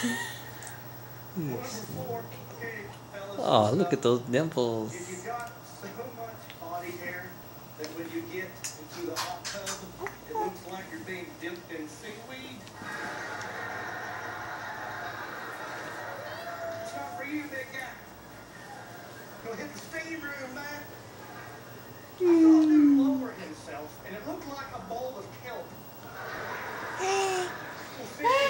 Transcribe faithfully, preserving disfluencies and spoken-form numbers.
Yes. Oh, look at those dimples. If you've got so much body hair that when you get into the hot tub, it looks like you're being dipped in seaweed. It's not for you, big guy. Go hit the steam room, man. I saw a dude lower himself, and it looked like a bowl of kelp. Well,